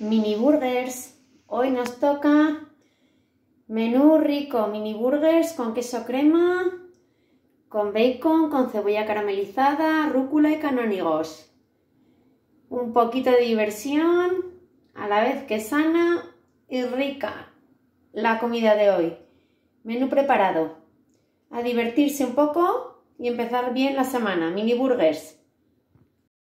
Mini burgers. Hoy nos toca menú rico, mini burgers con queso crema, con bacon, con cebolla caramelizada, rúcula y canónigos. Un poquito de diversión, a la vez que sana y rica la comida de hoy. Menú preparado. A divertirse un poco y empezar bien la semana. Mini burgers.